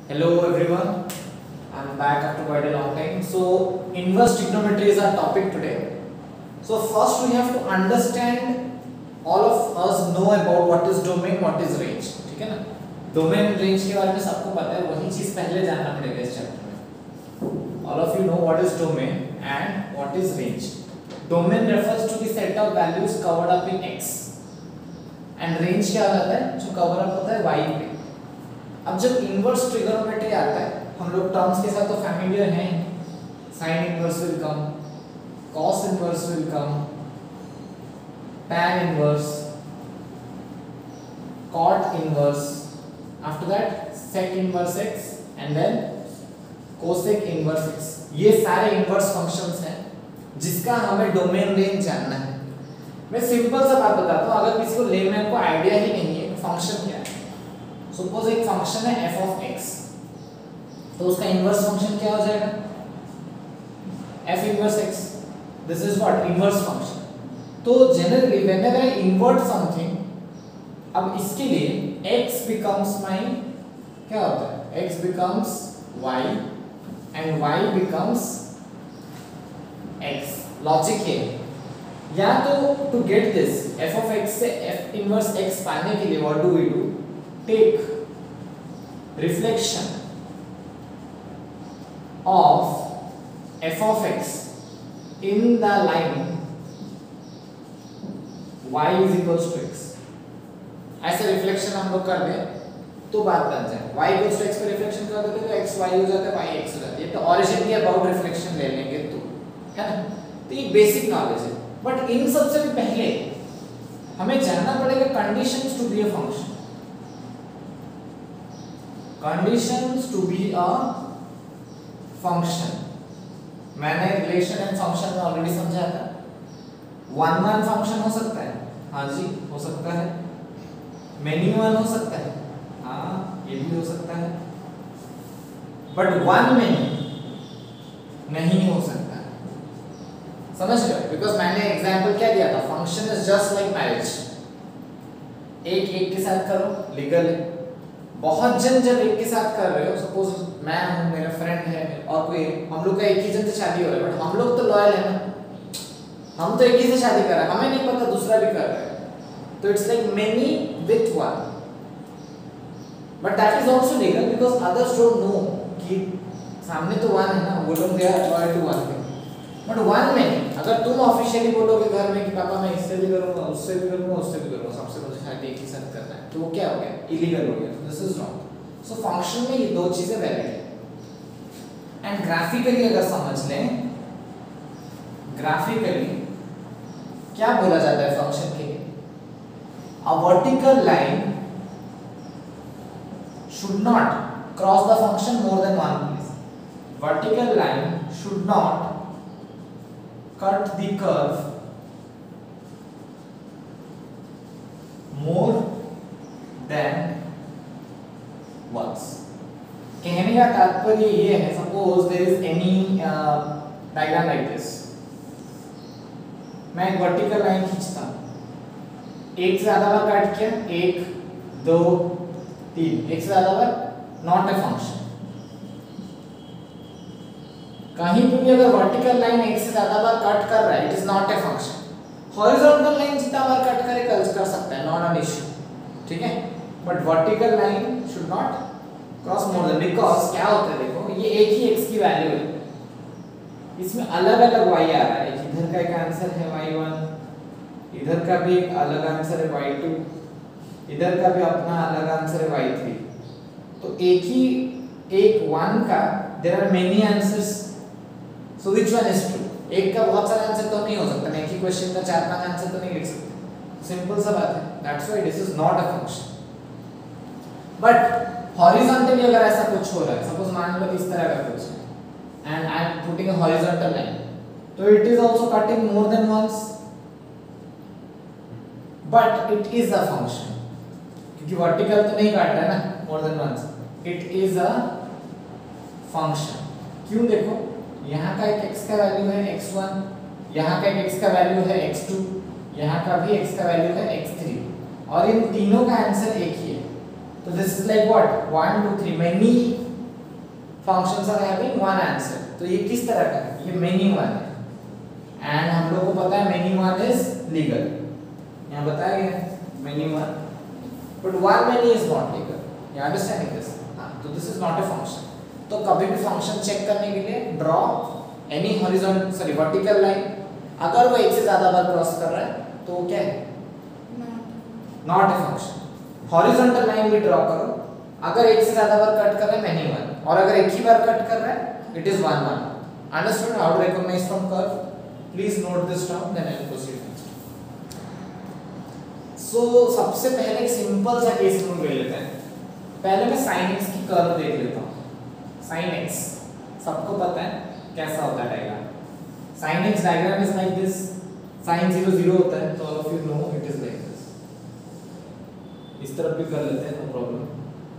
Hello everyone, I'm back after quite a long time. So inverse trigonometry is our topic today. So first we have to understand, all of us know about what is domain, what is range, ठीक है ना? Domain range के बारे में सबको पता है, वही चीज पहले जानना पड़ेगा इस चैप्टर में. All of you know what is domain and what is range. Domain refers to the set of values covered up in X and range क्या होता है, जो cover up होता है Y पे. अब जब इनवर्स ट्रिगोनोमेट्री आता है, हम लोग टर्म्स के साथ तो फैमिलियर हैं. Sine inverse will come, cos inverse will come, tan inverse, cot inverse, after that sec inverse x and then cosec inverse x. ये सारे इनवर्स फंक्शंस हैं जिसका हमें डोमेन रेंज जानना है. मैं सिंपल सा बात बताता हूँ, अगर किसी को लेमैन को आइडिया ही नहीं है फंक्शन क्या है. सपोज एक फंक्शन है f ऑफ x, तो उसका इनवर्स फंक्शन क्या हो जाएगा, f inverse x. This is what inverse function. तो generally whenever I invert something, अब इसके लिए x बिकम्स माय क्या होता है, x becomes y and y becomes x. Logic है. या तो to get this f of x से f इनवर्स x पाने के लिए what do we do, take reflection of f of x in the line y is equals to x. ऐसे reflection हम लोग कर दें तो बात बन जाए. y equals to x पे रिफ्लेक्शन कर देते तो x y हो जाता है, y x हो जाता है. ये तो ओरिजिन की अबाउट रिफ्लेक्शन ले लेंगे तो, है ना. तो ये बेसिक नॉलेज है. बट इन सबसे भी पहले हमें जानना पड़ेगा conditions to be a function. Conditions to be a function. मैंने रिलेशन एंड फंक्शन में ऑलरेडी समझाया था. वन वन फंक्शन हो सकता है, हाँ जी हो सकता है. मेनी वन हो सकता है, हाँ ये भी हो सकता है. बट वन मेनी नहीं हो सकता. समझ रहे हो? बिकॉज मैंने एग्जाम्पल क्या दिया था, function is just like marriage. एक एक के साथ करो लीगल है. बहुत जन जब एक के साथ कर रहे हो, सपोज मैं हूँ, मेरा फ्रेंड है और कोई, हम लोग का एक ही जन से शादी हो रहा है, बट हम लोग तो लॉयल है ना, हम तो एक ही से शादी कर रहे हैं, हमें नहीं पता दूसरा भी कर रहा है. तो it's like many with one, but that is also legal because others don't know कि सामने तो वन है ना, वो लोग they are loyal to one. But one में अगर तुम ऑफिशियली बोलोगे घर में कि पापा मैं इससे भी करूंगा, उससे भी करूंगा, उससे भी करूंगा, सबसे मुझे शादी एक ही साथ करना है, तो वो क्या हो गया, इलीगल हो गया. This is wrong. So function में ये दो चीजें वैलिड है. एंड ग्राफिकली अगर समझ लें, ग्राफिकली क्या बोला जाता है फंक्शन के लिए, a vertical line should not cross the function more than one place. Vertical line should not cut the curve more than once. कहने का तात्पर्य ये है, suppose there is any diagram like this. मैं एक वर्टिकल लाइन खींचता हूं, एक से ज्यादा बार काट किया, एक दो तीन, एक से ज्यादा बार, नॉट ए फंक्शन. कहीं पे भी अगर वर्टिकल लाइन एक से ज्यादा बार कट कर रहा है, it is not a function. Horizontal line जितना बार कट करे कर सकता है, नॉट एन इश्यू, ठीक है. But vertical line should not cross more than, because क्या होता है, देखो ये एक ही x की वैल्यू है, इसमें अलग अलग y आ रहा है. इधर का एक आंसर है y1, इधर का भी एक अलग आंसर है y2, इधर का भी अपना अलग आंसर है y3. तो एक 1 का there are many answers. So which one is true? एक का बहुत सारे आंसर तो नहीं हो सकता ना, एक ही क्वेश्चन का 4-5 आंसर तो नहीं लिख सकते. सिंपल सा बात है. That's why this is not a function. But horizontally अगर ऐसा कुछ हो रहा है, सपोज मान लो इस तरह का कुछ है, and I am putting a horizontal line, तो it is also cutting more than once, but it is a function. क्योंकि vertical तो नहीं काट रहा है ना more than once. It is a function. क्यों? देखो यहाँ का एक x का वैल्यू है x1, यहाँ का एक x का वैल्यू है x2, यहाँ का भी x का वैल्यू है x3, और इन तीनों का आंसर एक ही है. तो this is like what 1 2 3 many functions are having one answer. तो ये किस तरह का है? ये many one है and हम लोग को पता है many one is legal. यहाँ बताया गया है many one, but one many is not legal. You understanding this? हाँ, तो this is not a function. तो कभी भी function check करने के लिए draw any vertical line. अगर वो एक से ज़्यादा बार क्रॉस कर रहा है तो वो क्या है? Not a function. Horizontal line भी ड्रॉ करो, अगर एक से ज़्यादा बार कट कर रहा है many one, और अगर एक ही बार कट कर रहा है it is one one. Understood how to recognize from curve? Please note this down, then I will proceed next. So सबसे पहले एक सिंपल सा केस हम ले लेते हैं. पहले मैं sin x की कर्व देख लेता हूँ. sin x सबको पता है कैसा होता है diagram. sin x diagram is like this. sin 0 0 होता है, तो all of you know it is like this. इस तरफ भी कर लेते हैं, no problem.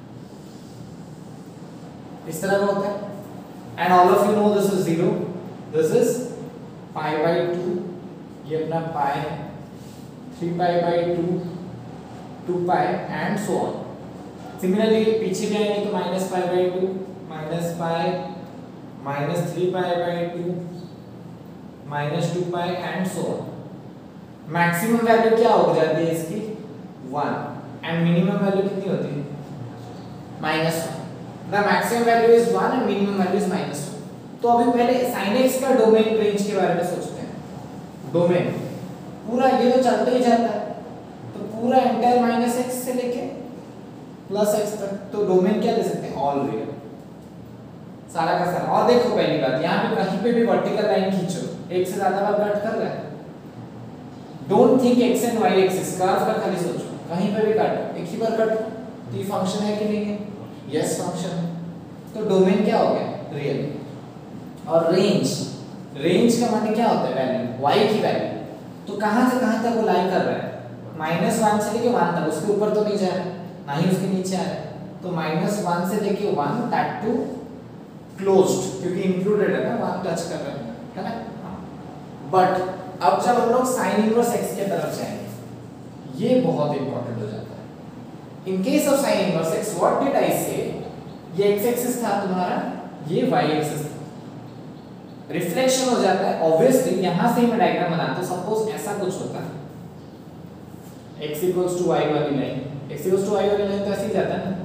इस तरह का होता है. And all of you know this is 0. This is pi by 2. ये अपना pi है. 3 pi by 2, 2 pi and so on. Similarly पीछे भी आएंगे तो minus pi by 2, minus pi, minus 3 pi by 2, minus 2 pi and so on. Maximum value क्या हो जाती है इसकी? 1. And minimum value कितनी होती है? -1. The maximum value is 1 and minimum value is -1. तो अभी पहले sin x का डोमेन रेंज के बारे में सोचते हैं. डोमेन पूरा ये तो चलते ही जाता है, तो पूरा एंटायर -x से लेके +x तक. तो डोमेन क्या ले सकते हैं? ऑल रियल, सारा का सारा. और देखो पहली बात, यहाँ पे कहीं पे भी वर्टिकल लाइन खींचो, एक से ज्यादा बार कट कर रहा है. Don't think x and y axis, curve का खाली सोचो. कहीं पे भी काटो, एक ही बार काटो, तो ये फंक्शन है कि नहीं है? यस फंक्शन है. तो डोमेन क्या हो गया? रियल. और रेंज, रेंज का माने क्या होता है? वैल्यू, y की वैल्यू. तो कहां से कहां तक वो लाई कर रहा है? -1 से लेके 1 तक. उसके ऊपर तो नहीं जा रहा है, ना ही उसके नीचे आ रहा है. तो -1 से लेके 1, दैट टू क्लोज्ड, क्योंकि इंक्लूडेड है ना, 1 टच कर रहे हैं, है ना. बट अब जब हम लोग sin इनवर्स x की तरफ जाएंगे, ये बहुत इंपॉर्टेंट हो जाता है. In case of sin inverse x, what did I say? ये x एक्सिस था तुम्हारा, ये y एक्सिस था. रिफ्लेक्शन हो जाता है ऑब्वियसली. यहां से मैं डायग्राम बनाता हूं. सपोज ऐसा कुछ होता है, x इक्वल्स टू y वाली line, x equals to y वाली लाइन तो ऐसे ही जाता है ना.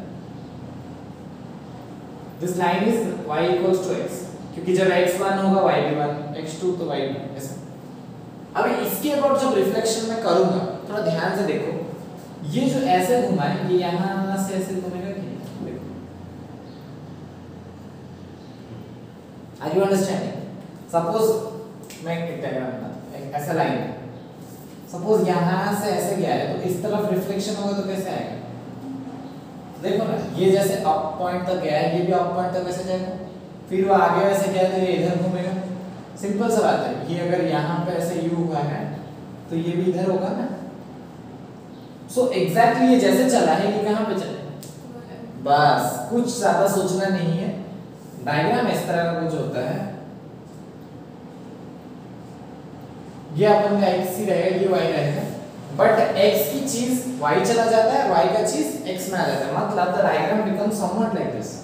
This line is y equals to x, क्योंकि जब x1 होगा y भी 1, x2 तो y भी ऐसा. अभी इसके अबाउट जब रिफ्लेक्शन मैं करूंगा, थोड़ा ध्यान से देखो. ये जो ऐसे घुमा है, ये यहां से ऐसे घूमेगा कि देखो. Are you understanding? सपोज मैं एक डायग्राम बनाता हूं, ऐसा लाइन है. सपोज यहां से ऐसे गया है, तो इस तरफ रिफ्लेक्शन होगा तो कैसे आएगा? देखो ना, ये जैसे अप पॉइंट तक गया है, ये भी अप पॉइंट तक वैसे जाएगा. फिर वो आगे वैसे गया तो ये इधर घूमेगा. सिंपल सा बात है. ये अगर यहाँ पे ऐसे u हुआ है, तो ये भी इधर होगा ना. सो एग्जैक्टली ये जैसे चला है, ये कहाँ पे चले? बस कुछ ज्यादा सोचना नहीं है. डायग्राम इस तरह का कुछ होता है. ये अपन का x ही रहेगा, ये y रहेगा. बट x की चीज y चला जाता है, y का चीज x में आ जाता है. मतलब the diagram becomes somewhat like this.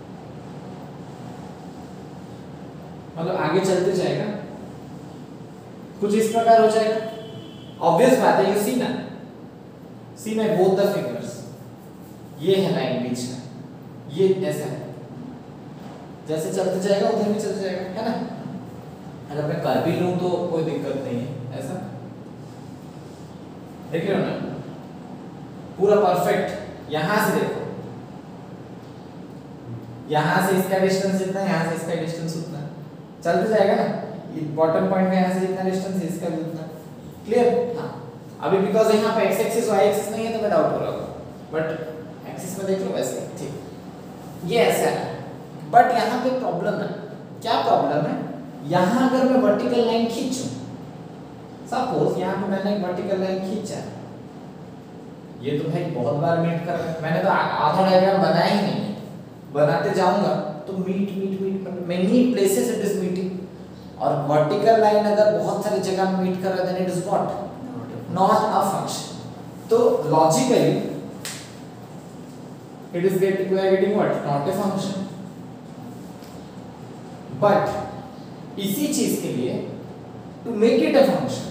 मतलब आगे चलते जाएगा, कुछ इस प्रकार हो जाएगा. ऑब्वियस बात है. यू सी ना, see my both the figures. ये है लाइन बीच में, ये ऐसा है. जैसे चलते जाएगा उधर भी चलते जाएगा, है ना. अगर मैं कर भी लूं तो कोई दिक्कत नहीं है. ऐसा देख रहे हो ना, पूरा परफेक्ट. यहां से देखो, यहां से इसका डिस्टेंस इतना है, यहां से इसका डिस्टेंस उतना है. चलते जाएगा ना. ये बॉटम पॉइंट का यहां से जितना डिस्टेंस है, इसका भी उतना. क्लियर? हाँ. अभी बिकॉज यहाँ पे x एक्सिस y एक्सिस नहीं है तो मैं डाउट हो रहा हूँ, बट एक्सिस में देख लो वैसे. ठीक, ये ऐसा है. बट यहाँ पे प्रॉब्लम है. क्या प्रॉब्लम है? यहाँ अगर मैं वर्टिकल लाइन खींचूं, सपोज यहाँ पे मैंने एक वर्टिकल लाइन खींचा, ये तो भाई बहुत बार मीट कर रहा है. मैंने तो आधा डायग्राम बनाया ही नहीं है. बनाते जाऊंगा तो meet many places it is meeting. और वर्टिकल लाइन अगर बहुत सारी जगह मीट कर रहा है, then it is what? Not a function. तो logically it is getting what? Not a function. But इसी चीज के लिए to make it a function,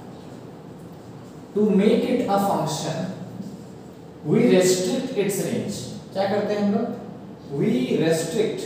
to make it a function we restrict its range. क्या करते हैं हम लोग? वी रेस्ट्रिक्ट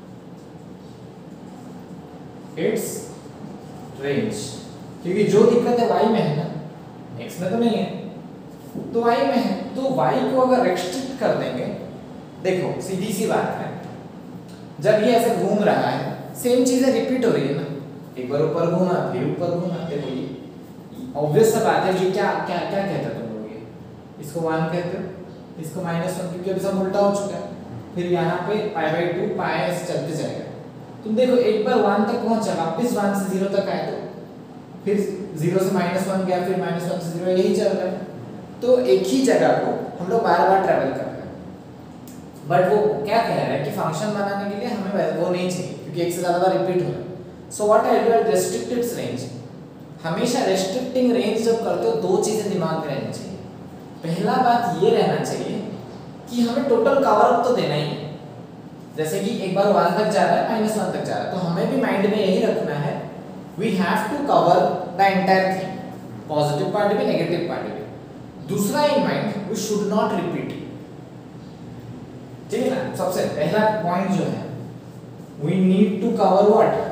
इट्स रेंज, क्योंकि जो दिक्कत है y में है ना, x में तो नहीं है, तो y में है, तो y को अगर रेस्ट्रिक्ट कर देंगे, देखो सीधी सी बात है, जब ये ऐसे घूम रहा है सेम चीजें रिपीट हो रही है ना, एक बार ऊपर घूमा फिर ऊपर घूमा, देखो ये ऑब्वियस सा बात है कि क्या क्या क्या कहते हो तुम लोग, ये इसको 1 कहते हो, इसको -1, क्योंकि अभी सब उल्टा हो चुका है। फिर यहाँ पे π/2 पाई ऐसे चलते जाएगा। तुम देखो एक बार 1 तक पहुंचा, वापस 1 से 0 तक आए, तो फिर 0 से -1 गया, फिर -1 से 0, यही चल रहा है। तो एक ही जगह को हम लोग बार बार ट्रैवल कर रहे हैं। बट वो क्या कह रहा है कि फंक्शन बनाने के लिए हमें वो नहीं चाहिए, क्योंकि एक से ज्यादा बार रिपीट हो रहा है। So what I do, I restrict its range. हमेशा रेस्ट्रिक्टिंग रेंज जब करते हो, दो चीजें दिमाग में रहनी चाहिए। पहला बात ये रहना चाहिए कि हमें टोटल कवर अप तो देना ही है। जैसे कि एक बार 1 तक जा रहा है, -1 तक जा रहा है, तो हमें भी माइंड में यही रखना है, we have to cover the entire thing, positive part भी नेगेटिव पार्ट भी। दूसरा in mind, we should not repeat, ठीक है ना। सबसे पहला पॉइंट जो है, we need to cover what,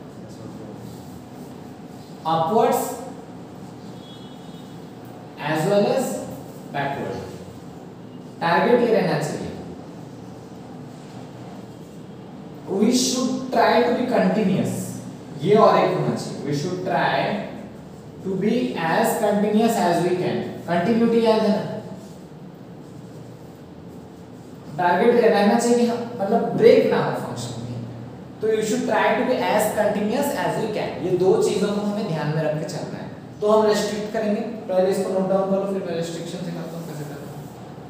upwards as well as backward. Target ये रहना चाहिए, we should try to be continuous, ये और एक होना चाहिए, we should try to be as continuous as we can. Continuity याद है ना, टारगेट ये रहना चाहिए, मतलब ब्रेक ना हो फंक्शन में, तो you should try to be as continuous as we can. ये दो चीजों को हमें ध्यान में रख के चलना है। तो हम रेस्ट्रिक्ट करेंगे, पहले इसको नोट डाउन करो, फिर मैं रेस्ट्रिक्शन सिखाता हूं कैसे करना है।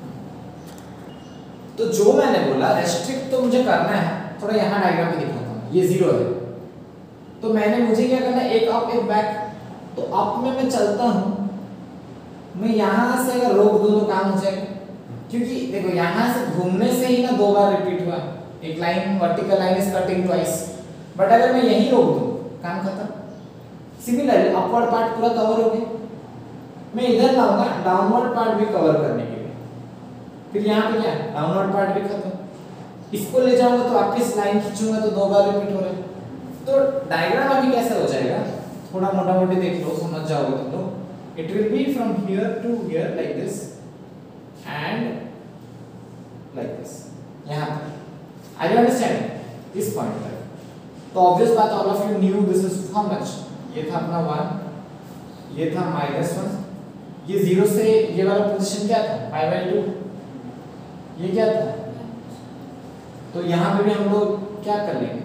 तो जो मैंने बोला रेस्ट्रिक्ट तो मुझे करना है, थोड़ा यहाँ डायग्राम में दिखाता हूँ, ये 0 है, तो मैंने मुझे क्या करना है, एक अप एक बैक। तो अप में मैं चलता हूँ, मैं यहाँ से अगर रोक दूं तो काम हो जाएगा, क्योंकि देखो यहाँ से घूमने से ही ना 2 बार रिपीट हुआ, एक line vertical line is cutting twice. But अगर मैं यहीं रोक दूं, काम खत्म। सिमिलरली अपवर्ड पार्ट पूरा कवर हो गया, मैं इधर लाऊंगा डाउनवर्ड पार्ट भी कवर करने के लिए, फिर यहाँ पे क्या है, डाउनवर्ड पार्ट भी खत्म। इसको ले जाऊंगा तो वापस लाइन खींचूंगा तो 2 बार रिपीट हो रहा है। तो डायग्राम अभी कैसे हो जाएगा, थोड़ा मोटा मोटी देख लो, समझ जाओगे तुम लोग। It will be from here to here like this and like this, यहाँ पर। आर यू अंडरस्टैंडिंग इस पॉइंट तक? तो ऑब्वियस बात, all of you knew this is how much, ये था अपना 1, ये था -1, ये 0 से ये वाला पोजीशन क्या था, π/2, ये क्या था। तो यहाँ पे भी हम लोग क्या कर लेंगे,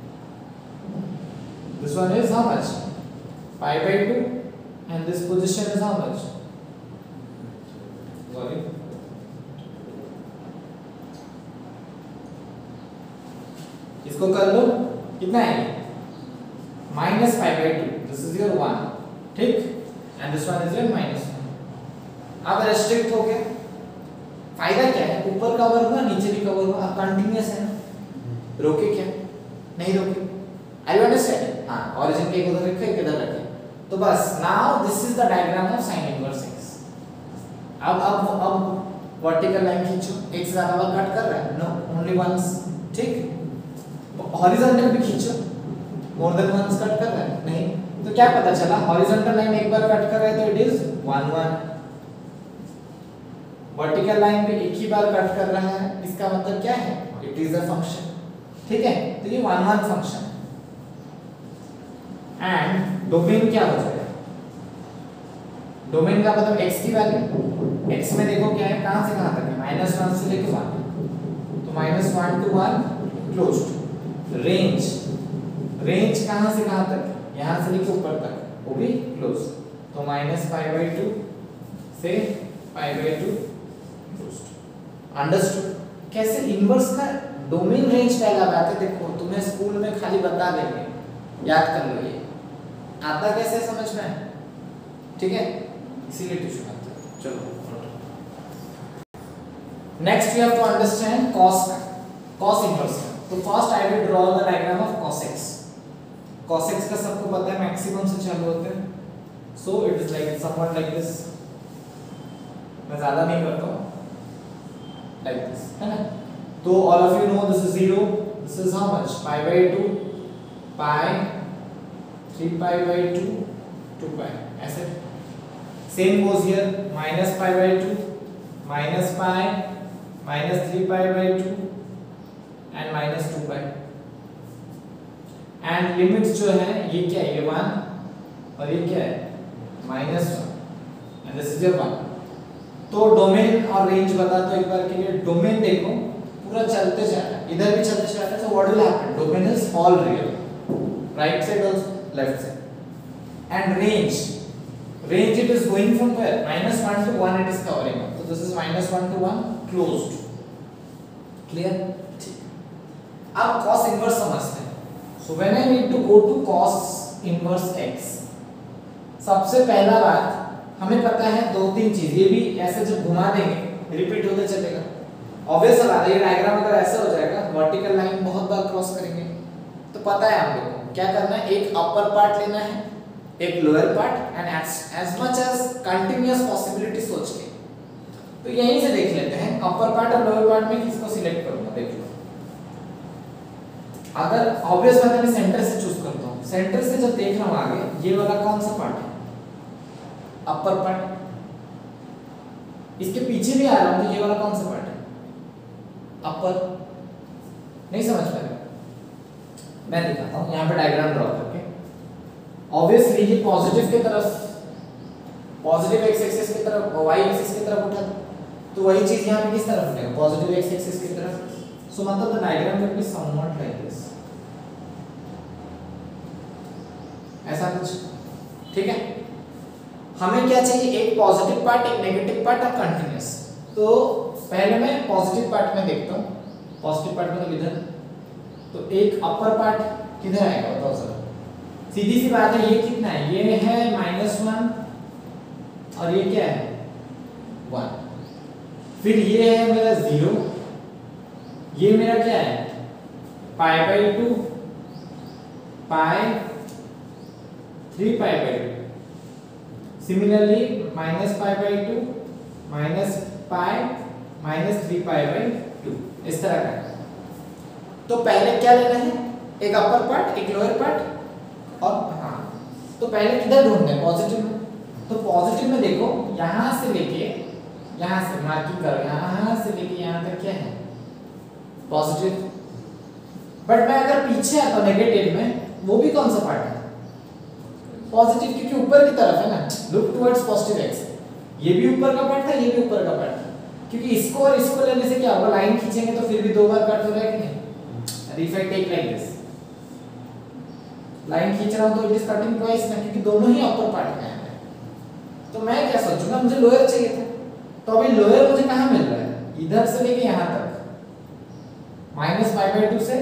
this one is how much, π/2 and this position is how much, sorry, इसको कर लो, कितना है -π/2, this is your 1, ठीक, and this one is your -1। अब रेस्ट्रिक्ट हो गया, फायदा क्या है, ऊपर कवर हुआ नीचे भी कवर हुआ, अब कंटिन्यूअस है ना, रोके क्या, नहीं रोके। आई अंडरस्टैंड, हाँ, ओरिजिन के उधर रखे किधर रखे, तो बस now this is the diagram of sin inverse x। अब वर्टिकल लाइन खींचो, एक से ज्यादा बार कट कर रहा है, नो, ओनली वंस, ठीक। हॉरिजॉन्टल भी खींचो, मोर देन वंस कट कर रहा है, नहीं, तो क्या पता चला, हॉरिजॉन्टल लाइन एक बार कट कर रहा है तो इट इज 1 1, वर्टिकल लाइन भी एक ही बार कट कर रहा है, इसका मतलब क्या है, इट इज अ फंक्शन, ठीक है। तो ये 1 1 फंक्शन, एंड डोमेन क्या हो जाएगा, डोमेन का मतलब x की वैल्यू, x में देखो क्या है, कहां से कहां तक है, -1 से लेकर 1, तो -1 to 1 क्लोज्ड। रेंज, रेंज कहां से कहां तक, यहां से लेकर ऊपर तक, वो भी क्लोज, तो -π/2 से π/2 क्लोज्ड। अंडरस्टूड? कैसे इनवर्स का डोमेन रेंज पहला बात है, देखो तुम्हें स्कूल में खाली बता देंगे, याद कर लो, ये आता कैसे समझ में, ठीक है, इसीलिए ट्यूशन आता है। चलो next we have to understand cos inverse. तो first I will draw the diagram of cos x। cos x का सबको पता है मैक्सिमम से चालू होते हैं, so it is like someone like this, मैं ज्यादा नहीं करता हूँ, लाइक दिस, है ना। तो all of you know this is 0, this is how much, pi by 2, pi 3 pi by 2, 2 pi, ऐसे। Same goes here, minus pi by 2, minus pi, minus 3 pi by 2 and minus 2 pi. And limits जो है ये क्या है, ये 1 और ये क्या है, -1, एंड दिस इज योर 1। तो डोमेन और रेंज बता दो एक बार के लिए। डोमेन देखो पूरा चलते जा रहा है, इधर भी चलते जा रहा है, so what will happen, domain is all real, right side और left side. And range it is going from where, -1 to 1 it is covering up, so this is -1 to 1 closed, clear। ठीक, अब cos इनवर्स समझते हैं। so when I need to go to cos inverse x, सबसे पहला बात हमें पता है 2-3 चीज, ये भी ऐसे जब घुमा देंगे रिपीट होते चलेगा, ऑब्वियस बात है। ये डायग्राम अगर ऐसा हो जाएगा, वर्टिकल लाइन बहुत बार क्रॉस करेंगे, तो पता है हम लोगों को क्या करना है, एक अपर पार्ट लेना है, एक lower part, and as much as continuous possibility सोच के। तो यहीं से देख लेते हैं, अपर पार्ट और लोअर पार्ट में किसको सिलेक्ट करूंगा, देख लो। अगर ऑब्वियस बात है मैं सेंटर से चूज करता हूं, सेंटर से जब देख रहा हूं आगे, ये वाला कौन सा पार्ट है, अपर पार्ट। इसके पीछे भी आ रहा हूं तो ये वाला कौन सा पार्ट है, अपर। नहीं समझ पा रहे, मैं दिखाता हूं यहां पे डायग्राम ड्रॉ करके। ऑब्वियसली ये पॉजिटिव की तरफ, पॉजिटिव एक्स एक्सिस की तरफ, वाई एक्सिस की तरफ उठा, तो वही चीज यहां पे किस तरफ उठेगा, पॉजिटिव एक्स एक्सिस की तरफ। सो मतलब the diagram will be somewhat like this, ऐसा कुछ, ठीक है। हमें क्या चाहिए, एक पॉजिटिव पार्ट, एक नेगेटिव पार्ट और कंटीन्यूअस। तो पहले मैं पॉजिटिव पार्ट में देखता हूं, पॉजिटिव पार्ट मतलब इधर, तो एक अपर पार्ट किधर आएगा बताओ जरा, सीधी सी बात है, ये कितना है, ये है -1 और ये क्या है 1, फिर ये है मेरा 0, ये मेरा क्या है pi by 2, pi 3 pi by 2, similarly -pi by 2, -pi, -3 pi by 2, इस तरह का। तो पहले क्या लेना है, एक अपर पार्ट, एक लोअर पार्ट, और हाँ, तो पहले किधर ढूंढना है, पॉजिटिव में। तो पॉजिटिव में देखो, यहां से लेके यहां से मार्किंग करो, यहां से लेके यहां तक क्या है पॉजिटिव। बट मैं अगर पीछे आता हूं नेगेटिव में, वो भी कौन सा पार्ट है, पॉजिटिव, क्योंकि ऊपर की तरफ है ना, लुक टुवर्ड्स पॉजिटिव एक्स। ये भी ऊपर का पार्ट था, ये भी ऊपर का पार्ट था, क्योंकि इसको और इसको लेने से क्या होगा, लाइन खींचेंगे तो फिर भी 2 बार कट हो रहा है कि नहीं। If I take like this, line खींच रहा हूं तो इट इज कटिंग ट्वाइस ना, क्योंकि दोनों ही अपर पार्ट में है। तो मैं क्या सोचूंगा, मुझे लोअर चाहिए था, तो अभी लोअर मुझे कहां मिल रहा है, इधर से लेके यहां तक, -पाई/2 से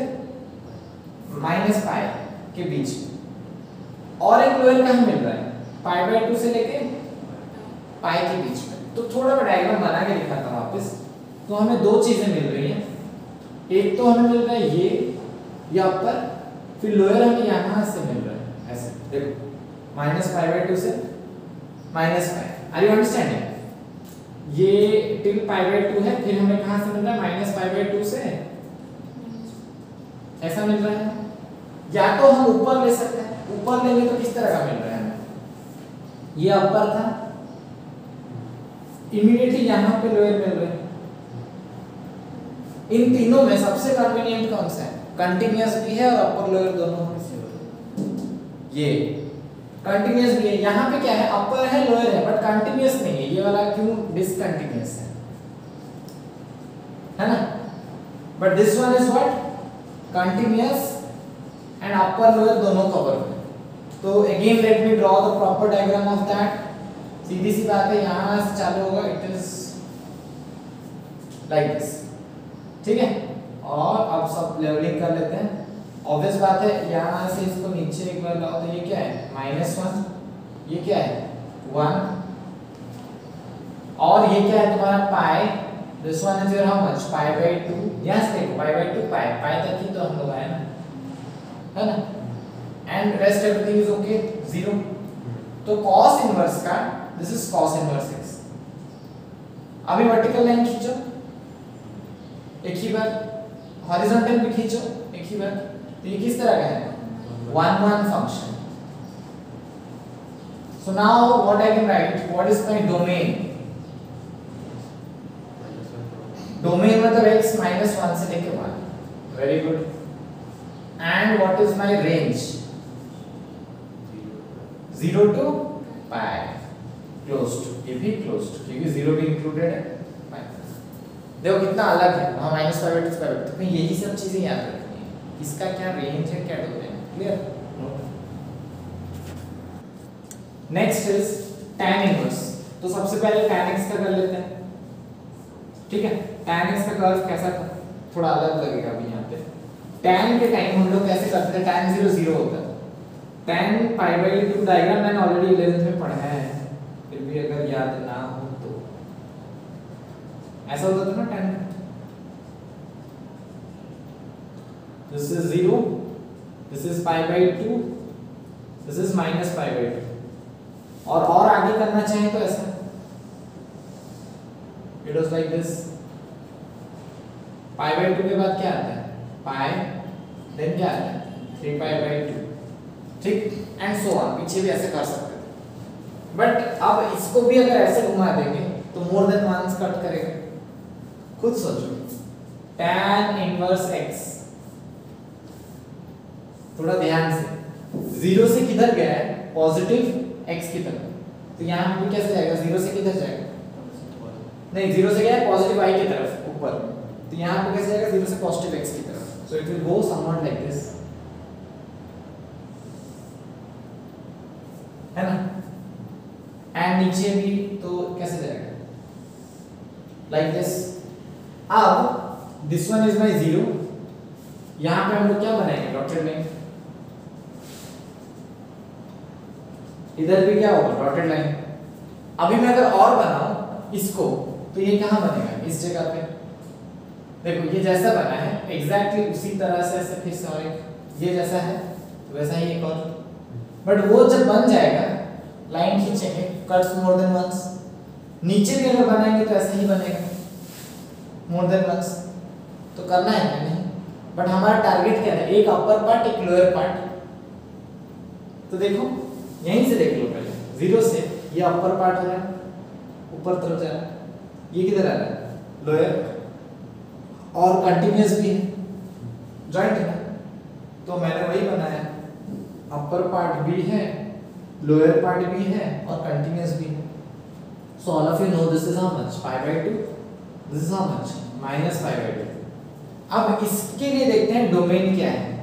-पाई के बीच में। और एक लोअर कहां मिल रहा है, पाई/2 से लेके पाई के बीच में। तो थोड़ा मैं डायग्राम बना के दिखाता हूं वापस। तो हमें 2 चीजें मिल रही हैं, एक तो हमें मिल रहा है ये अपर, फिर लोअर हमें यहां से मिल रहा है, ऐसे देखो, -पाई/2 से -पाई। Are you understanding? ये टिल पाई/2 है, फिर हमें कहां से मिल रहा है, -पाई/2 से ऐसा मिल रहा है। या तो हम ऊपर ले सकते हैं, ऊपर लेंगे तो किस तरह का मिल रहा है हमें, ये अपर था, इमीडिएटली यहां पे लोअर मिल रहा है। इन तीनों में सबसे कन्वीनियंट कौन सा है, कंटीन्यूअस भी है और अपर लोअर दोनों ये कंटीन्यूअस भी है। यहाँ पे क्या है, अपर है लोअर है, बट कंटीन्यूअस नहीं है। ये वाला क्यों डिसकंटीन्यूअस है ना। But this one is what, continuous and upper lower दोनों कवर है। तो again let me draw the proper diagram of that. सीधी सी बात है, यहां से चालू होगा, इट इज लाइक दिस, ठीक है। और अब सब लेवलिंग कर लेते हैं। ऑब्वियस बात है, यहां से इसको नीचे एक बार लाओ तो ये क्या है -1, ये क्या है 1, और ये क्या है तुम्हारा pi. This one is your how much, pi. Yes देखो, पाई/2 पाई तक ही तो हम लोग आए ना, है ना। And rest everything is okay 0। तो cos इनवर्स का this is cos inverse x। अभी वर्टिकल लाइन खींचो एक ही बार, हॉरिजॉन्टल भी खींचो एक ही बार। तो ये किस तरह का है? 1 1 function. So now what I can write? What is my domain? Domain मतलब x minus 1 से लेके 1। Very good. And what is my range? 0 to pi. Closed. ये भी closed क्योंकि 0 भी included है। देखो कितना अलग है, वहाँ minus pi by two square root. तो यही सब चीजें याद रखनी है, इसका क्या रेंज है क्या डोमेन है। Clear? Next is tan inverse. तो सबसे पहले tan x का कर लेते हैं, ठीक है। tan x का कर्व कैसा था, थोड़ा अलग लगेगा अभी यहाँ पे। tan के टाइम हम लोग कैसे करते थे, tan 0 0 होता है। tan पाई बाई 2 डायग्राम मैंने ऑलरेडी 11th में पढ़ा है, फिर भी अगर याद ना हो तो ऐसा होता था ना। tan this is 0, this is pi by 2, this is minus pi by 2। और आगे करना चाहें तो ऐसा, it was like this. Pi by 2 के बाद क्या आता है, पाई, देन क्या आता है 3 पाई बाई 2, ठीक, एंड सो ऑन। पीछे भी ऐसे कर सकते थे, बट अब इसको भी अगर ऐसे घुमा देंगे तो मोर देन वंस कट करेगा। खुद सोचो, tan इनवर्स x, थोड़ा ध्यान से, 0 से किधर गया है, पॉजिटिव x की तरफ। तो यहाँ पे कैसे जाएगा, 0 से किधर जाएगा, नहीं 0 से गया है पॉजिटिव y की तरफ ऊपर। तो यहाँ पे कैसे जाएगा, 0 से पॉजिटिव x की तरफ। So it will go somewhat like this, है ना। एंड नीचे भी तो कैसे जाएगा, लाइक दिस। अब दिस वन इज माय 0, यहाँ पे हम लोग क्या बनाएंगे, डॉटेड लाइन। इधर भी क्या होगा, डॉटेड लाइन। अभी मैं अगर और बनाऊं इसको, तो ये कहाँ बनेगा, इस जगह पे। देखो ये जैसा बना है एग्जैक्टली उसी तरह से ऐसे फिर से, और एक ये जैसा है तो वैसा ही एक और। बट वो जब बन जाएगा, लाइन खींचेंगे, कट्स मोर देन वंस। नीचे भी अगर बनाएंगे तो ऐसा ही बनेगा, मोर देन वंस। तो करना है क्या, नहीं। बट हमारा टारगेट क्या है, एक अपर पार्ट एक लोअर पार्ट। तो देखो यहीं से देख लो पहले, 0 से ये अपर पार्ट हो रहा है, ऊपर तरफ जा रहा है, ये किधर आ रहा है, लोअर, और कंटिन्यूअस भी है, जॉइंट है ना। तो मैंने वही बनाया, अपर पार्ट भी है, लोअर पार्ट भी है, और कंटिन्यूअस भी है। So all of you know this is how much, pi by 2, this is how much, minus pi by 2। अब इसके लिए देखते हैं डोमेन क्या है।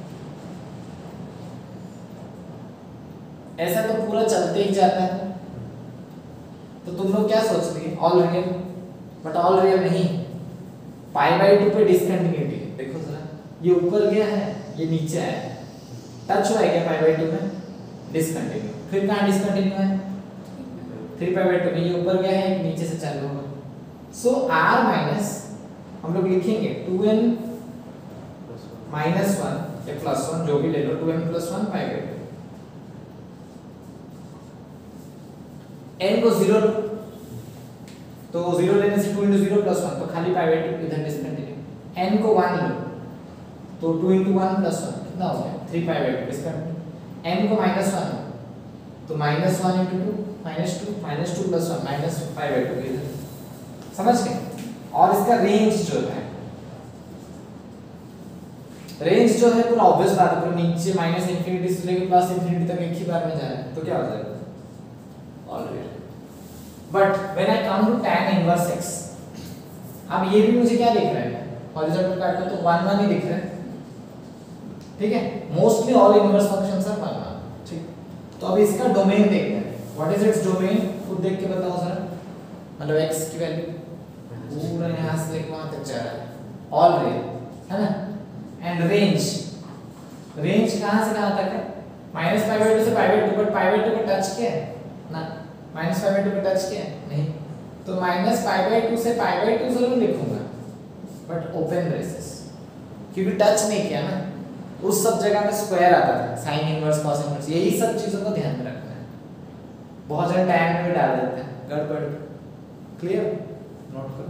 ऐसा तो पूरा चलते ही जाता है, तो तुम लोग क्या सोच रही है, all real. But all real नहीं, पाई बाई 2 पे डिसकंटिन्यूटी है। देखो जरा, ये ऊपर गया है, ये नीचे आया है, टच हुआ है क्या पाई बाई 2 में, डिसकंटिन्यू। फिर कहाँ डिसकंटिन्यू है, 3 पाई बाई 2 में, ये ऊपर गया है, नीचे से चालू होगा। सो r माइनस हम लोग लिखेंगे 2n माइनस 1 या प्लस 1, जो भी ले लो, 2n plus 1 pi by 2। n को 0 लो, तो 0 लेने से 2 into 0 plus 1, तो खाली पाई बाई 2 इधर डिसकंटिन्यू। n को 1 लो, तो 2 into 1 plus 1 कितना हो गया, 3 पाई बाई 2 डिसकंटिन्यू। n को माइनस 1 लो, तो minus 1 into 2 minus 2 plus 1 minus pi by 2 इधर। समझ गए। और इसका रेंज जो है, रेंज जो है पूरा ऑब्वियस बात है, पूरा नीचे माइनस इंफिनिटी से लेकर प्लस इंफिनिटी तक एक ही बार में जा रहा है, तो क्या हो जाएगा, all real. But when I come to tan inverse x, अब ये भी मुझे क्या दिख रहा है, हॉरिजॉन्टल काट लो तो 1 1 ही दिख रहा है, ठीक है। Mostly all inverse functions are 1 1, ठीक। तो अब इसका डोमेन देखते हैं, व्हाट इज इट्स डोमेन, खुद देख के बताओ जरा। मतलब x की वैल्यू पूरा यहां से लेकर वहां तक जा रहा है, ऑल रियल, है ना। एंड रेंज, रेंज कहां से कहां तक है, माइनस पाई बाई 2 से pi by 2, but pi by 2 को टच किया है ना, माइनस पाई बाई 2 को टच किया है नहीं, तो माइनस पाई बाई 2 से पाई बाई 2 जरूर लिखूंगा, बट ओपन ब्रेसेस, क्योंकि टच नहीं किया ना। उस सब जगह में स्क्वायर आता था, साइन इनवर्स कॉस इनवर्स, यही सब चीजों को ध्यान में रखना है। बहुत जन टैन में भी डाल देते हैं, गड़बड़। क्लियर, नोट करो।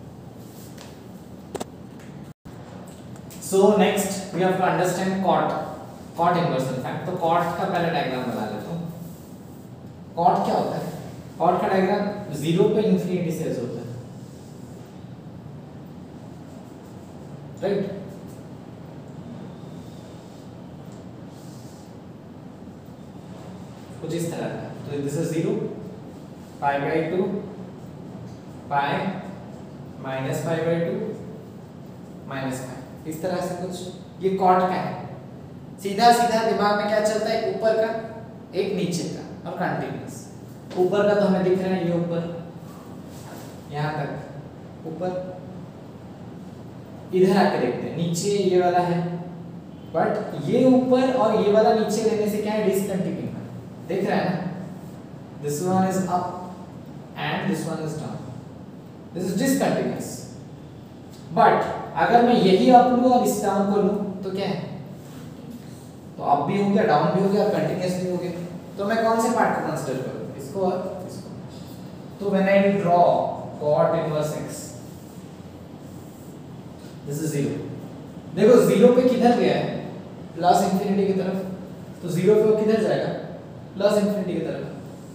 So next we have to understand cot inverse. In fact तो कॉट का पहले डायग्राम बना लेता हूं। कॉट क्या होता है? कॉट का डायग्राम 0 पे इंफिनिटी से होता है, राइट? कुछ इस तरह का। तो this is 0, pi by 2, pi minus pi by 2 minus pi, इस तरह से कुछ। ये कॉट का है। सीधा सीधा दिमाग में क्या चलता है? ऊपर का, एक नीचे का, और कंटिन्यूअस। ऊपर का तो हमें दिख रहा है, ये ऊपर यहां तक ऊपर। इधर आके देखते हैं, नीचे ये वाला है, बट ये ऊपर और ये वाला नीचे लेने से क्या है? डिसकंटिन्यू। देख रहा है ना? This one is up and this one is down, this is discontinuous. But अगर मैं यही अप लूं और इस डाउन को लूं तो क्या है? तो अप भी हो गया, डाउन भी हो गया, और कंटिन्यूअस भी हो गया। तो मैं कौन से पार्ट को कंसीडर करूं? इसको और इसको। तो when I draw cot inverse x, this is 0। देखो 0 पे किधर गया है? प्लस इंफिनिटी की तरफ। तो 0 पे वो किधर जाएगा? प्लस इंफिनिटी की तरफ।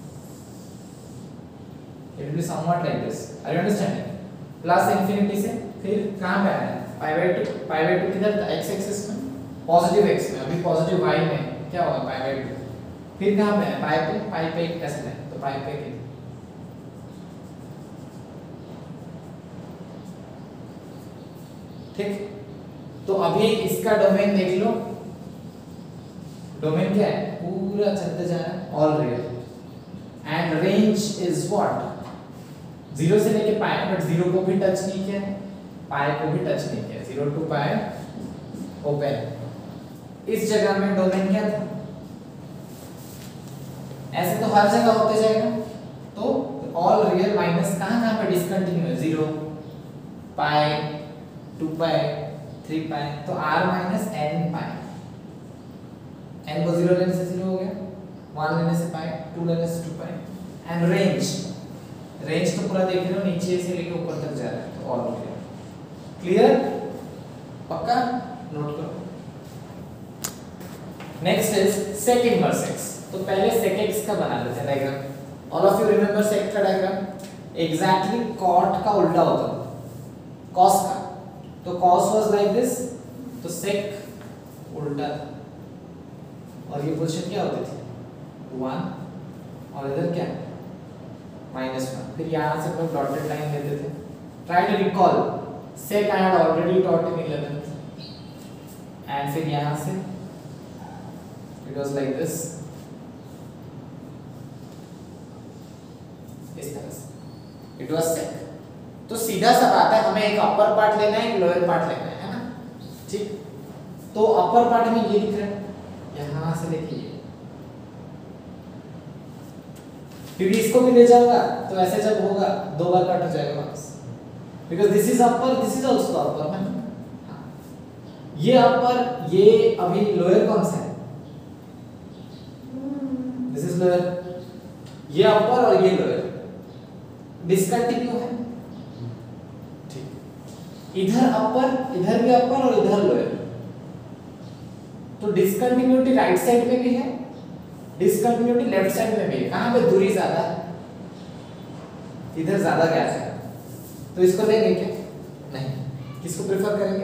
It will be somewhat like this, are you understanding? Plus infinity से फिर कहां पे आना है? Pi by 2। पाई बाय 2 किधर था? x एक्सिस में, पॉजिटिव x में। अभी पॉजिटिव y में क्या होगा? Pi by 2। फिर कहां पे है? पाई पे ऐसे है, तो पाई पे किधर? ठीक। तो अभी इसका डोमेन देख लो। डोमेन क्या है? पूरा चलते जा रहा है, all real. And range is what? 0 से लेके पाई, बट 0 को भी टच नहीं किया, पाई को भी टच नहीं किया। 0 to पाई ओपन। इस जगह में डोमेन क्या था? ऐसे तो हर जगह होते जाएगा। तो ऑल रियल माइनस कहां पे डिसकंटिन्यू है? 0, पाई, 2 पाई, 3 पाई। तो r minus n pi. n को 0 लेने से 0 हो गया, 1 लेने से पाई, 2 लेने से 2 पाई। एंड रेंज तो पूरा देख रहे हो, नीचे से लेके ऊपर तक जा रहा है। तो ऑल रियल। क्लियर? पक्का? नोट करो। Next is sec inverse x। तो पहले sec x का बना लेते हैं diagram. All of you remember sec का डायग्राम? एग्जैक्टली cot का उल्टा होता है, cos का। तो cos वाज लाइक दिस, तो sec उल्टा था। और ये पोजीशन क्या होती थी? 1, और इधर क्या? -1। फिर यहां से हम लोग डॉटेड लाइन लेते थे। Try to recall, sec I had already taught in 11th। एंड फिर यहां से it was like this, इस तरह से it was sec। तो सीधा सा बात है, हमें एक अपर पार्ट लेना है, एक लोअर पार्ट लेना है ना? ठीक। तो अपर पार्ट में ये दिख रहा है, यहां से लेके ये, फिर इसको भी ले जाऊंगा तो ऐसे जब होगा 2 बार कट हो जाएगा वापस, because this is upper, this is also upper है। ये अपर, ये अभी लोअर कौन सा है? This is lower. ये अपर और ये लोअर डिसकंटिन्यू है। ठीक। इधर अपर, इधर भी अपर और इधर लोअर। तो डिसकंटिन्यूटी राइट साइड में भी है, डिसकंटिन्यूटी लेफ्ट साइड में भी है। कहां पे दूरी ज्यादा है? इधर ज्यादा गैप है। तो इसको लेंगे क्या? नहीं। किसको प्रेफर करेंगे?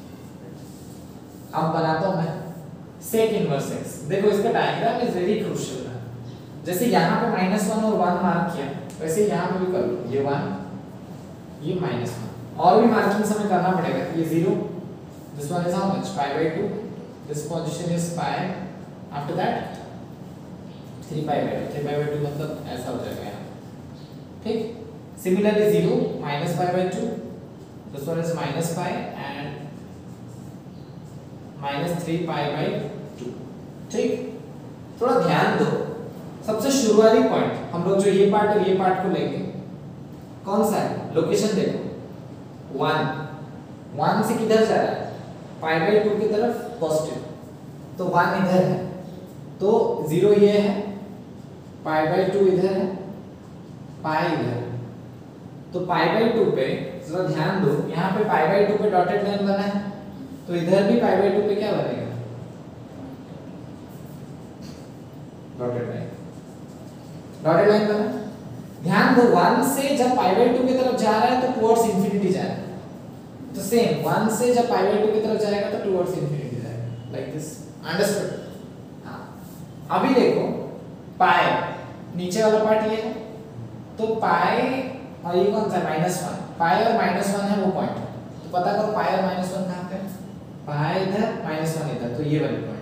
अब बनाता हूं मैं sec इनवर्स x। देखो इसका डायग्राम इज वेरी क्रूशियल है। जैसे यहां पे -1 और 1 मार्क किया, वैसे यहां पे भी कर लो। ये 1, ये -1, और भी मार्किंग हमें करना पड़ेगा। ये 0, this one is how much? Pi by 2, this position is pi, after that 3 pi by 2। 3 pi by 2 मतलब ऐसा हो जाएगा यहां। ठीक। Similarly 0, -pi by 2, this one is -pi and -3 pi by 2। ठीक। थोड़ा ध्यान दो, सबसे शुरुआती पॉइंट हम लोग जो ये पार्ट और ये पार्ट को लेंगे, कौन सा है? लोकेशन देखो, 1 से किधर जा रहा है? पाई बाय 2 की तरफ, पॉजिटिव। तो 1 इधर है, तो 0 ये है, π/2 इधर है, पाई इधर है। तो π/2 पे जरा ध्यान दो, यहाँ पे π/2 पे डॉटेड लाइन बना है, तो इधर भी π/2 पे क्या बनेगा, डॉटेड लाइन बना। ध्यान दो 1 से जब π/2 की तरफ जा रहा है तो टुवर्ड्स इंफिनिटी जा रहा है, तो सेम 1 से जब π/2 की तरफ जाएगा तो टुवर्ड्स इंफिनिटी जाएगा, लाइक दिस। अंडरस्टूड? हाँ। अभी देखो पाई नीचे वाला पार्ट ये है, तो पाई और ये कौन सा है, -1, पाई और -1 है वो पॉइंट, तो पता करो पाई और -1 कहाँ पे है, पाई इधर -1 इधर, तो ये वाली पॉइंट।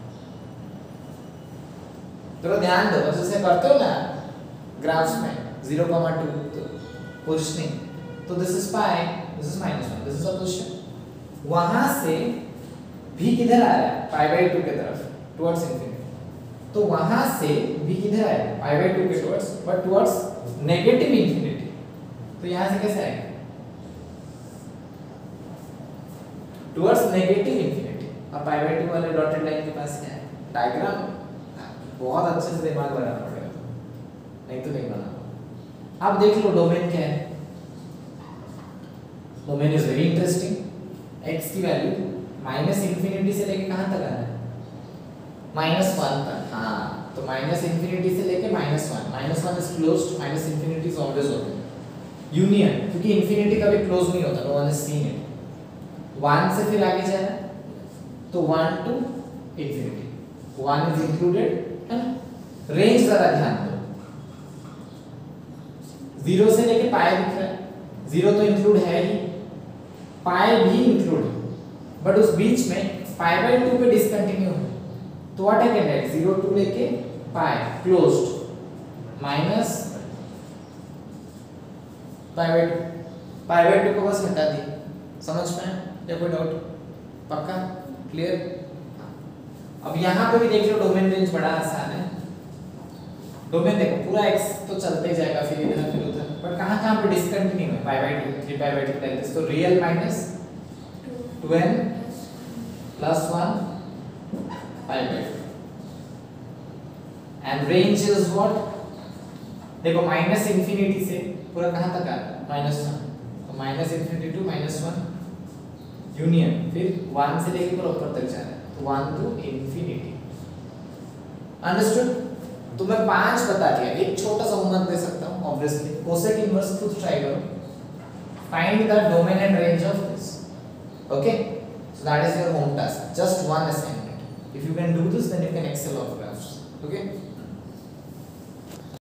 तो ध्यान दो, जैसे करते हो ना ग्राफ्स में 0,2 तो पोजीशनिंग, तो this is pi, this is -1, this is a position. वहां से भी किधर आ रहा है, π/2 की तरफ, टुवर्ड्स इंफिनिटी, तो वहां से भी किधर आ रहा है, π/2 के towards, but towards negative infinity, तो यहां से कैसे आएगा, टुवर्ड्स नेगेटिव इंफिनिटी। और π/2 वाले डॉटेड लाइन के पास क्या है, डायग्राम बहुत अच्छे से दिमाग लगाना पड़ेगा, नहीं तो नहीं बना। अब देख लो डोमेन क्या है, domain is very interesting. x की वैल्यू -∞ से लेके कहां तक आ रहा है, -1 तक। हाँ, तो -∞ से लेके -1 is closed, -∞ is always open. Union, क्योंकि इंफिनिटी कभी क्लोज नहीं होता, no one has seen it. 1 से फिर आगे जा रहा है, तो 1 to infinity, 1 इज इंक्लूडेड है ना। रेंज जरा ध्यान दो, 0 से लेके पाई दिख रहा है, 0 तो इंक्लूड है ही, पाई भी इंक्लूड है, बट उस बीच में π/2 पे डिसकंटिन्यू है, तो what I can write, 0 to लेके पाई क्लोज्ड, माइनस π/2 को बस हटा दी। समझ पाए या कोई डाउट? पक्का क्लियर? अब यहाँ पे भी देख लो डोमेन रेंज बड़ा आसान है। डोमेन देखो पूरा x तो चलते ही जाएगा, फिर इधर फिर उधर, बट कहाँ पे डिसकंटिन्यू है, π/2 3π/2 लाइक दिस, तो real minus 2n plus 1 π/2 and range is what, देखो माइनस इंफिनिटी से पूरा कहाँ तक आ रहा है, -1, तो -∞ to -1 यूनियन, फिर 1 से लेके पूरा ऊपर तक जा रहा है, तो 1 to infinity। अंडरस्टूड? तो मैं 5 बता दिया, एक छोटा सा होमवर्क दे सकता हूँ ऑब्वियसली, कोसेक इनवर्स खुद ट्राई करो, find the domain and range of this, okay. So that is your home task, just one assignment. If you can do this, then you can excel on graphs, okay?